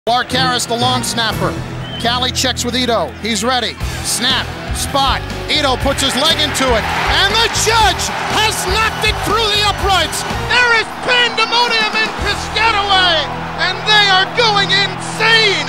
Clark Harris, the long snapper. Callie checks with Ito. He's ready. Snap. Spot. Ito puts his leg into it. And the judge has knocked it through the uprights. There is Pandemonium in Piscataway. And they are going insane.